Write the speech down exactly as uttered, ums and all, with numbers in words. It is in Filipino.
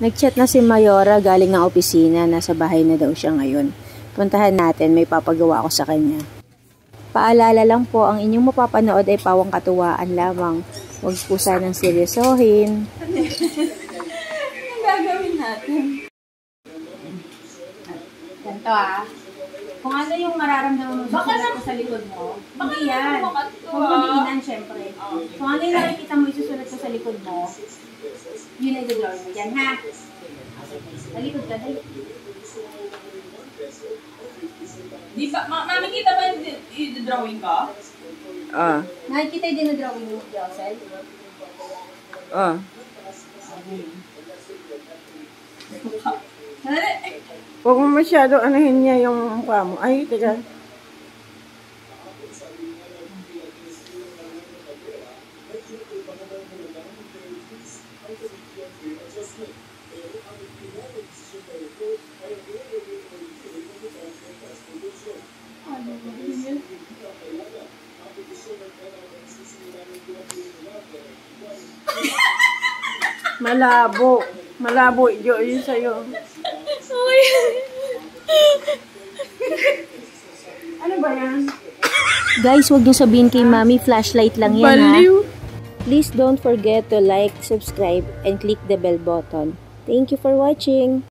Nag-chat na si Mayora galing ng opisina. Nasa bahay na daw siya ngayon. Puntahan natin, may papagawa ko sa kanya. Paalala lang po, ang inyong mapapanood ay pawang katuwaan lamang. Huwag po sanang seryosohin. Anong gagawin natin? Ganito ah. Kung ano yung mararamdaman mo susulat sa likod mo, baka yan. Kung madiinan, syempre. Kung ano yung nakikita mo isusulat ko sa likod mo, yun ay drawing mo dyan, ha? Talikod ka, dali. Di ba, ma makikita ba yung drawing ka? Ah. Nakikita yung dinodrawing mo, Josel? Ah. Huwag mo masyado anahin niya yung mukha mo. Ay, teka. Malabo. Malabo yun sa'yo. Ano ba yan? Guys, huwag niyo sabihin kay Mami, flashlight lang yan, Baliw. Ha? Please don't forget to like, subscribe, and click the bell button. Thank you for watching.